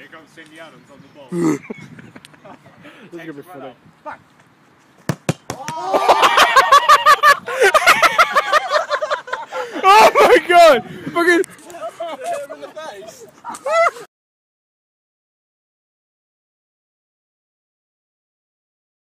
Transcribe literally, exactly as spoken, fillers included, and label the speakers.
Speaker 1: here comes Cindy Adams on the ball.
Speaker 2: This is gonna be funny.
Speaker 1: Bang!
Speaker 2: Oh my god! Fucking.
Speaker 3: Hit him in the face.